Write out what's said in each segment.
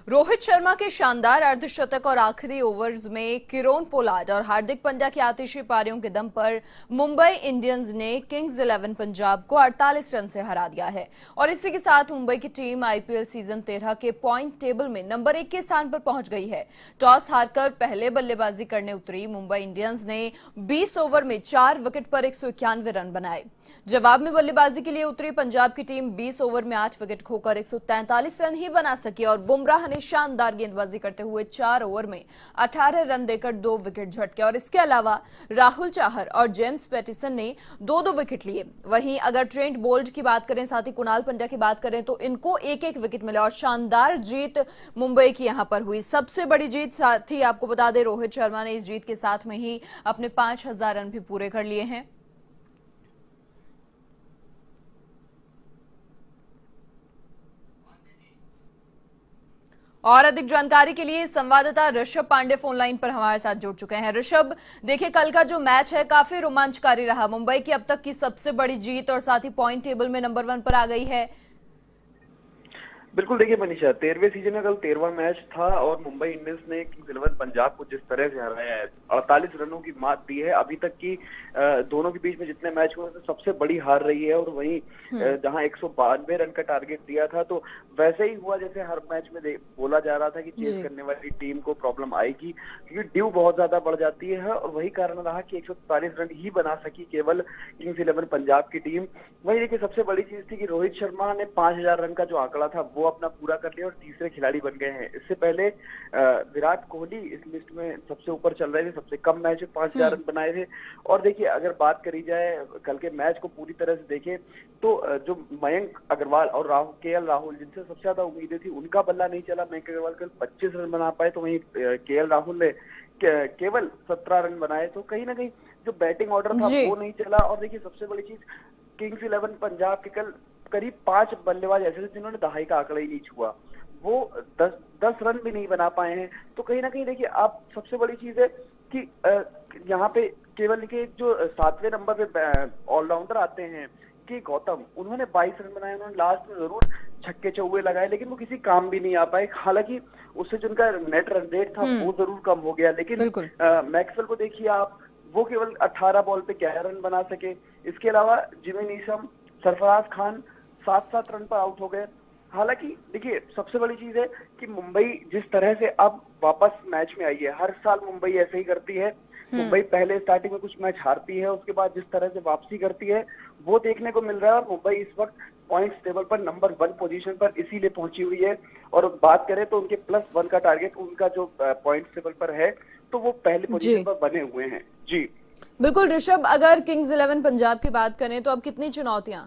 रोहित शर्मा के शानदार अर्धशतक और आखिरी ओवर्स में किरोन पोलार्ड और हार्दिक पांड्या की आतिशी पारियों के दम पर मुंबई इंडियंस ने किंग्स 11 पंजाब को 48 रन से हरा दिया है और इसी के साथ मुंबई की टीम आईपीएल सीजन 13 के पॉइंट टेबल में नंबर 1 के स्थान पर पहुंच गई है। टॉस हारकर पहले बल्लेबाजी करने उतरी मुंबई इंडियंस ने 20 ओवर में 4 विकेट पर 191 रन बनाए। जवाब में बल्लेबाजी के लिए उतरी पंजाब की टीम 20 ओवर में 8 विकेट खोकर 143 रन ही बना सकी और बुमराह ने शानदार गेंदबाजी करते हुए 4 ओवर में 18 रन देकर 2 विकेट झटके और इसके अलावा राहुल चाहर और जेम्स पैटिसन ने 2-2 विकेट लिए। वहीं अगर ट्रेंट बोल्ट की बात करें, साथ ही कुणाल पंड्या की बात करें तो इनको एक एक विकेट मिला और शानदार जीत मुंबई की यहां पर हुई, सबसे बड़ी जीत। साथ ही आपको बता दें रोहित शर्मा ने इस जीत के साथ में ही अपने 5000 रन भी पूरे कर लिए हैं। और अधिक जानकारी के लिए संवाददाता ऋषभ पांडे फोन लाइन पर हमारे साथ जुड़ चुके हैं। ऋषभ, देखिए कल का जो मैच है काफी रोमांचकारी रहा, मुंबई की अब तक की सबसे बड़ी जीत और साथ ही पॉइंट टेबल में नंबर 1 पर आ गई है। बिल्कुल, देखिए मनीषा, 13वें सीजन में कल 13वां मैच था और मुंबई इंडियंस ने किंग्स 11 पंजाब को जिस तरह से हराया है, 48 रनों की मात दी है। अभी तक की दोनों के बीच में जितने मैच हुए तो सबसे बड़ी हार रही है और वहीं जहां 192 रन का टारगेट दिया था तो वैसे ही हुआ जैसे हर मैच में बोला जा रहा था कि चेस करने वाली टीम को प्रॉब्लम आएगी क्योंकि ड्यू बहुत ज्यादा बढ़ जाती है और वही कारण रहा कि 144 रन ही बना सकी केवल किंग्स 11 पंजाब की टीम। वही देखिए सबसे बड़ी चीज थी कि रोहित शर्मा ने 5000 रन का जो आंकड़ा था वो अपना पूरा कर लिया और तीसरे खिलाड़ी बन गए हैं। इससे पहले विराट कोहली इस लिस्ट में सबसे ऊपर चल रहे थे, सबसे कम मैच में 5000 रन बनाए थे। और देखिए अगर बात करी जाए कल के मैच को पूरी तरह से देखें तो जो मयंक अग्रवाल और केएल राहुल जिनसे सबसे ज्यादा उम्मीदें थी उनका बल्ला नहीं चला। मयंक अग्रवाल कल 25 रन बना पाए तो वहीं केएल राहुल ने केवल 17 रन बनाए। तो कहीं ना कहीं जो बैटिंग ऑर्डर था वो नहीं चला। और देखिए सबसे बड़ी चीज, किंग्स 11 पंजाब के कल करीब 5 बल्लेबाज ऐसे थे जिन्होंने दहाई का आंकड़ा ही नहीं छुआ, वो 10 रन भी नहीं बना पाए हैं। तो कहीं ना कहीं देखिए आप सबसे बड़ी चीज है कि यहाँ पे केवल के जो 7वें नंबर पे ऑलराउंडर आते हैं कि गौतम, उन्होंने 22 रन बनाए। उन्होंने लास्ट में जरूर छक्के चौके लगाए लेकिन वो किसी काम भी नहीं आ पाए। हालांकि उससे जो उनका नेट रन रेट था वो जरूर कम हो गया, लेकिन मैक्सवेल को देखिए आप, वो केवल 18 बॉल पे 11 रन बना सके। इसके अलावा Jimmy Neesham, Sarfaraz Khan 7-7 run पर आउट हो गए। हालांकि देखिए सबसे बड़ी चीज है कि मुंबई जिस तरह से अब वापस मैच में आई है, हर साल मुंबई ऐसे ही करती है। मुंबई पहले स्टार्टिंग में कुछ मैच हारती है, उसके बाद जिस तरह से वापसी करती है वो देखने को मिल रहा है। और मुंबई इस वक्त पॉइंट्स टेबल पर नंबर 1 पोजीशन पर इसीलिए पहुंची हुई है। और बात करें तो उनके +1 का टारगेट उनका जो पॉइंट्स टेबल पर है तो वो पहले पोजीशन पर बने हुए हैं। जी बिल्कुल ऋषभ, अगर किंग्स 11 पंजाब की बात करें तो अब कितनी चुनौतियां?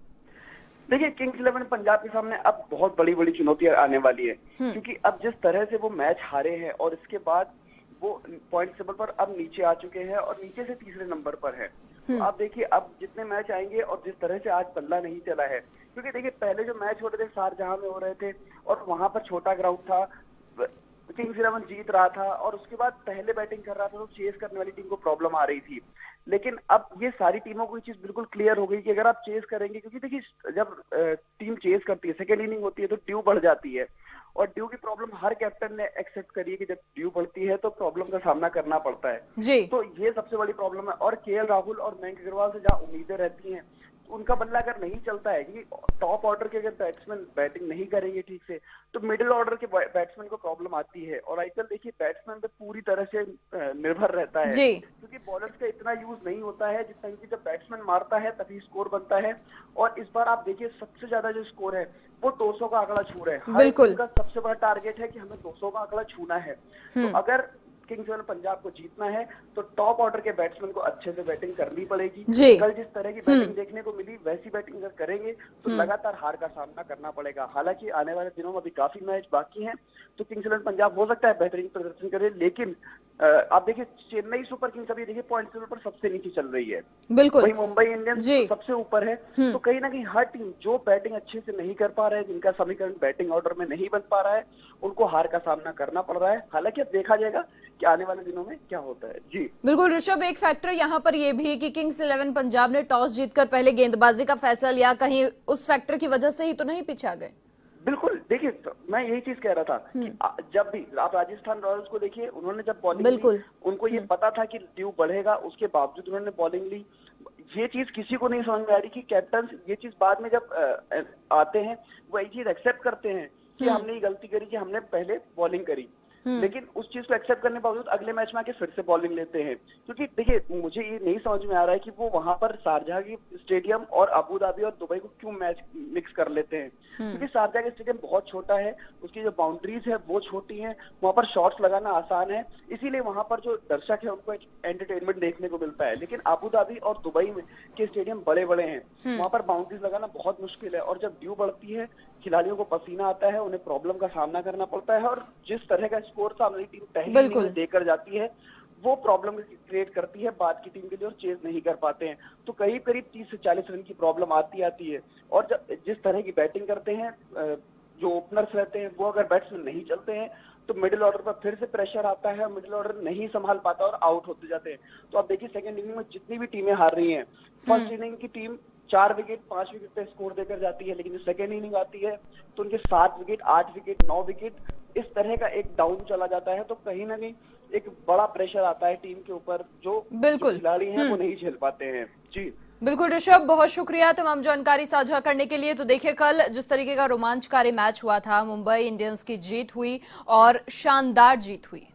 देखिए किंग्स 11 पंजाब के सामने अब बहुत बड़ी बड़ी चुनौतियां आने वाली है क्योंकि अब जिस तरह से वो मैच हारे हैं और इसके बाद वो पॉइंट टेबल पर अब नीचे आ चुके हैं और नीचे से तीसरे नंबर पर है। तो आप देखिए अब जितने मैच आएंगे और जिस तरह से आज बल्ला नहीं चला है, क्योंकि देखिए पहले जो मैच हो रहे थे शारजाह में हो रहे थे और वहां पर छोटा ग्राउंड था, किंग्स 11 जीत रहा था और उसके बाद पहले बैटिंग कर रहा था तो चेस करने वाली टीम को प्रॉब्लम आ रही थी। लेकिन अब ये सारी टीमों को ये चीज बिल्कुल क्लियर हो गई कि अगर आप चेस करेंगे, क्योंकि देखिए जब टीम चेस करती है, सेकेंड इनिंग होती है तो ड्यू बढ़ जाती है और ड्यू की प्रॉब्लम हर कैप्टन ने एक्सेप्ट करी है कि जब ड्यू बढ़ती है तो प्रॉब्लम का सामना करना पड़ता है जी। तो ये सबसे बड़ी प्रॉब्लम है। और केएल राहुल और मयंक अग्रवाल से जहाँ उम्मीदें रहती हैं उनका बल्ला अगर नहीं चलता है कि टॉप ऑर्डर के अगर बैट्समैन बैटिंग नहीं करेंगे ठीक से तो मिडिल ऑर्डर के बैट्समैन को प्रॉब्लम आती है। और आईपीएल देखिए बैट्समैन पे पूरी तरह से निर्भर रहता है क्योंकि बॉलर्स का इतना यूज नहीं होता है जितना कि जब बैट्समैन मारता है तभी स्कोर बनता है। और इस बार आप देखिए सबसे ज्यादा जो स्कोर है वो 200 का आंकड़ा छू रहे हैं। बिल्कुल, उनका सबसे बड़ा टारगेट है कि हमें 200 का आंकड़ा छूना है। तो अगर किंग्स 11 पंजाब को जीतना है तो टॉप ऑर्डर के बैट्समैन को अच्छे से बैटिंग करनी पड़ेगी। कल जिस तरह की बैटिंग देखने को मिली वैसी बैटिंग अगर करेंगे तो लगातार हार का सामना करना पड़ेगा। हालांकि आने वाले दिनों में अभी काफी मैच बाकी हैं तो किंग्स 11 पंजाब हो सकता है बेहतरीन प्रदर्शन करे, लेकिन आप देखिए चेन्नई सुपर किंग्स अभी देखिए पॉइंट टेबल पर सबसे नीचे चल रही है। बिल्कुल, वही मुंबई इंडियंस सबसे ऊपर है। तो कहीं ना कहीं हर टीम जो बैटिंग अच्छे से नहीं कर पा रहे हैं, जिनका समीकरण बैटिंग ऑर्डर में नहीं बन पा रहा है, उनको हार का सामना करना पड़ रहा है। हालांकि अब देखा जाएगा कि आने वाले दिनों में क्या होता है। जी बिल्कुल ऋषभ, एक फैक्टर यहाँ पर ये भी कि किंग्स 11 पंजाब ने टॉस जीतकर पहले गेंदबाजी का फैसला लिया, कहीं उस फैक्टर की वजह से ही तो नहीं पीछे आ गए? बिल्कुल, देखिए मैं यही चीज कह रहा था कि जब भी आप राजस्थान रॉयल्स को देखिए, उन्होंने जब बॉलिंग बिल्कुल ली, उनको ये पता था कि ड्यू बढ़ेगा, उसके बावजूद उन्होंने बॉलिंग ली। ये चीज किसी को नहीं समझ में आ रही कि कैप्टन ये चीज बाद में जब आते हैं वो ये चीज एक्सेप्ट करते हैं कि हमने ये गलती करी कि हमने पहले बॉलिंग करी, लेकिन उस चीज को एक्सेप्ट करने के बावजूद अगले मैच में आके फिर से बॉलिंग लेते हैं। क्योंकि देखिए, मुझे ये नहीं समझ में आ रहा है कि वो वहां पर शारजाह की स्टेडियम और अबू धाबी और दुबई को क्यों मैच मिक्स कर लेते हैं। क्योंकि शारजाह का स्टेडियम बहुत छोटा है, उसकी जो बाउंड्रीज है वो छोटी है, वहां पर शॉट्स लगाना आसान है, इसीलिए वहां पर जो दर्शक है उनको एक एंटरटेनमेंट देखने को मिलता है। लेकिन अबू धाबी और दुबई में के स्टेडियम बड़े बड़े हैं, वहां पर बाउंड्रीज लगाना बहुत मुश्किल है, और जब ड्यू बढ़ती है खिलाड़ियों को पसीना आता है, उन्हें प्रॉब्लम का सामना करना पड़ता है, और जिस तरह का स्कोर सामने टीम पहली इनिंग में देकर जाती है वो प्रॉब्लम क्रिएट करती है बाद की टीम के लिए, और चेज नहीं कर पाते हैं। तो करीब 30 से 40 रन की प्रॉब्लम आती है। और जब जिस तरह की बैटिंग करते हैं जो ओपनर्स रहते हैं, वो अगर बैट्समैन नहीं चलते हैं तो मिडिल ऑर्डर पर फिर से प्रेशर आता है, मिडिल ऑर्डर नहीं संभाल पाता और आउट होते जाते हैं। तो आप देखिए सेकंड इनिंग में जितनी भी टीमें हार रही हैं, फर्स्ट इनिंग की टीम 4 विकेट 5 विकेट पे स्कोर देकर जाती है, लेकिन सेकेंड इनिंग आती है तो उनके 7 विकेट 8 विकेट 9 विकेट इस तरह का एक डाउन चला जाता है। तो कहीं ना कहीं एक बड़ा प्रेशर आता है टीम के ऊपर, जो खिलाड़ी हैं वो नहीं झेल पाते हैं। जी बिल्कुल ऋषभ, बहुत शुक्रिया तमाम जानकारी साझा करने के लिए। तो देखिए, कल जिस तरीके का रोमांचकारी मैच हुआ था, मुंबई इंडियंस की जीत हुई और शानदार जीत हुई।